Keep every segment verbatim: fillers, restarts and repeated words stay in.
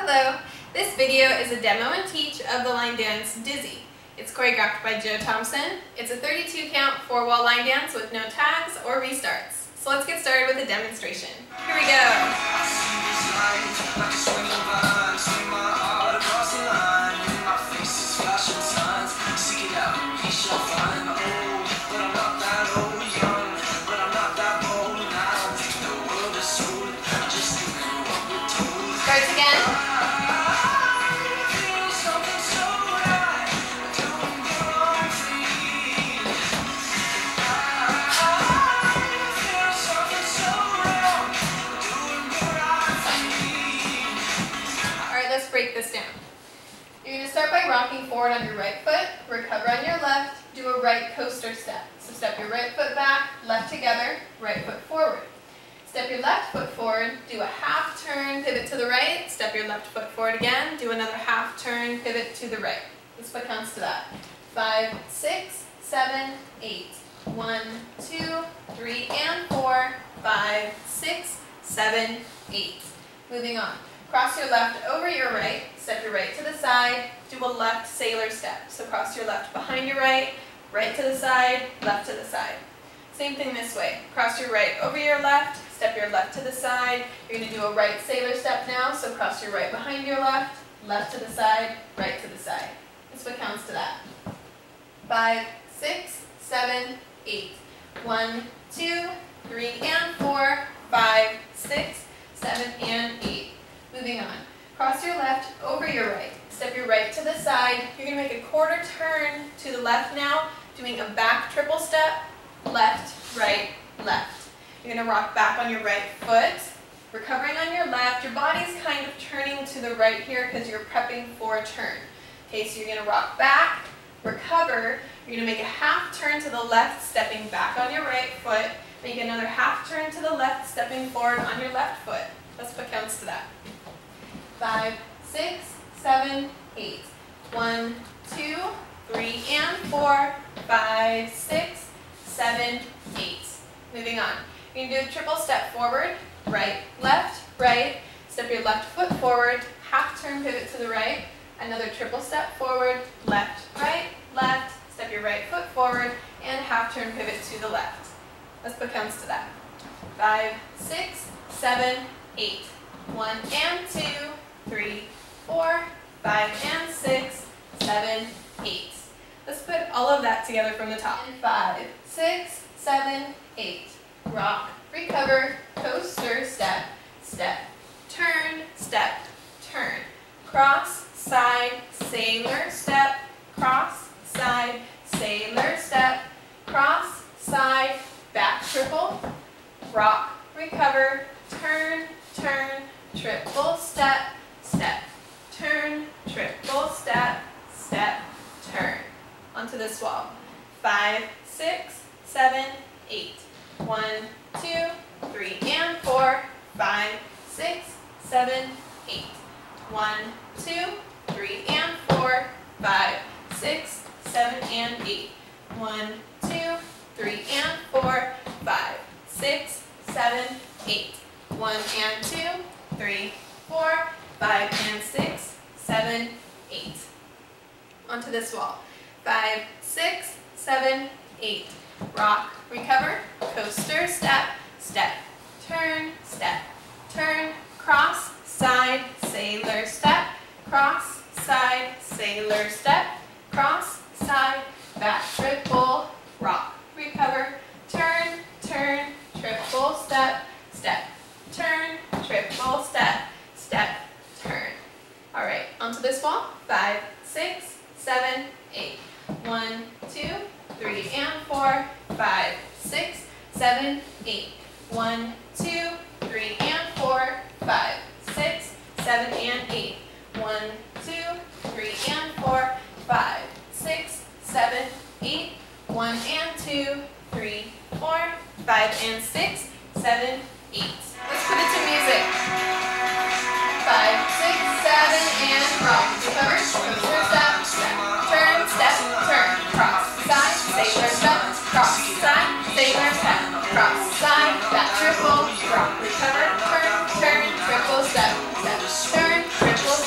Hello, this video is a demo and teach of the line dance Dizzy. It's choreographed by Thompson. It's a thirty-two count four wall line dance with no tags or restarts. So let's get started with a demonstration. Here we go. Starts again. Alright, let's break this down. You're going to start by rocking forward on your right foot, recover on your left, do a right coaster step. So step your right foot back, left together, right foot forward. Step your left foot forward, do a half turn, pivot to the right, step your left foot forward again, do another half turn, pivot to the right. This is what counts to that. Five, six, seven, eight. One, two, three, and four, five, six, seven, eight. Moving on. Cross your left over your right, step your right to the side, do a left sailor step. So cross your left behind your right, right to the side, left to the side. Same thing this way. Cross your right over your left, step your left to the side. You're going to do a right sailor step now, so cross your right behind your left, left to the side, right to the side. That's what counts to that. Five, six, seven, eight. One, two, three, and four, five, six, seven, and eight. Moving on. Cross your left over your right. Step your right to the side. You're going to make a quarter turn to the left now, doing a back triple step. Left, right, left. You're going to rock back on your right foot, recovering on your left. Your body's kind of turning to the right here because you're prepping for a turn. Okay, so you're going to rock back, recover. You're going to make a half turn to the left, stepping back on your right foot. Make another half turn to the left, stepping forward on your left foot. That's what counts to that. Five, six, seven, eight. One, two, three, and four, five, six, seven, eight. Moving on. You're going to do a triple step forward, right, left, right. Step your left foot forward, half turn pivot to the right. Another triple step forward, left, right, left. Step your right foot forward and half turn pivot to the left. Let's put counts to that. Five, six, seven, eight. One and two, three, four, five and six, seven, eight. Let's put all of that together from the top. And five, six, seven, eight. Rock, recover, coaster, step, step, turn, step, turn. Cross, side, sailor, step, cross, side, sailor, step, cross, side, back triple, rock, recover, turn, turn, triple step, step, turn, triple step, step, turn. Onto this wall. Five, six, seven, eight. One, two, three, and four, five, six, seven, eight. One, two, three, and four, five, six, seven, and eight. One, two, three, and four, five, six, seven, eight. One and two, three, four, five, and six, seven, eight. Onto this wall. Five, six, seven, eight. Rock, recover, coaster, step, step, turn, step, turn, cross, side, sailor, step, cross, side, sailor, step, cross, side, back triple, rock, recover, turn, turn, triple step, step, turn, triple step, step, turn. All right, onto this wall. Five, six, seven, eight. One, two, three, and four, five, six, seven, eight. One, two, three, and four, five, six, seven, and eight. One, two, three, and four, five, six, seven, eight. One and two, three, four, five, and six, seven, eight. Let's put it to music. Five, six, seven, and rock. Recover, coaster, step, step, turn, step, turn, cross, side, sailor, step, cross, side, sailor, step, cross, side, back triple, rock, recover, turn, turn, triple step, step, turn, triple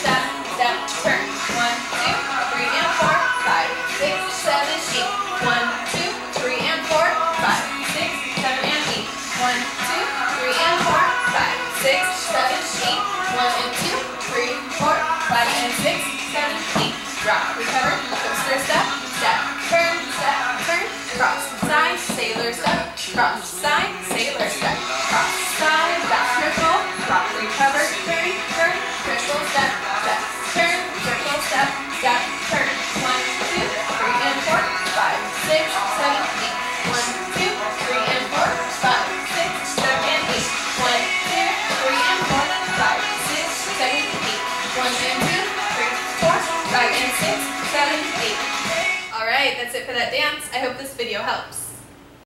seven, eight. One and two, three, four, five and six, seven, eight. Rock, recover, coaster step, step, turn, step, turn, cross, side, sailor step, cross, side, sailor step, cross, side, back triple, rock, recover, turn, turn, triple step, step, turn, triple step, step, turn. One, two, three and four, five, six, seven, eight. One, two, three and four, five, six, seven and eight. One, two, three and four, five, six, seven, eight. One and two, three, four, five and six, seven, eight. Alright, that's it for that dance. I hope this video helps.